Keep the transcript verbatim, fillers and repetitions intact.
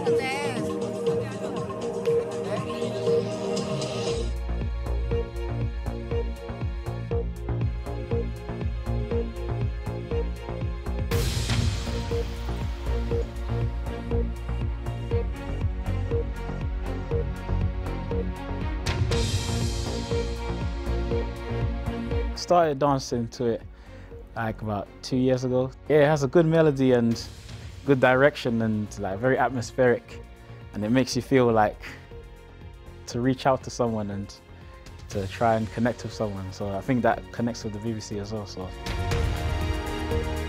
Started dancing to it like about two years ago. Yeah, it has a good melody and good direction and like very atmospheric, and it makes you feel like to reach out to someone and to try and connect with someone. So I think that connects with the B B C as well. So.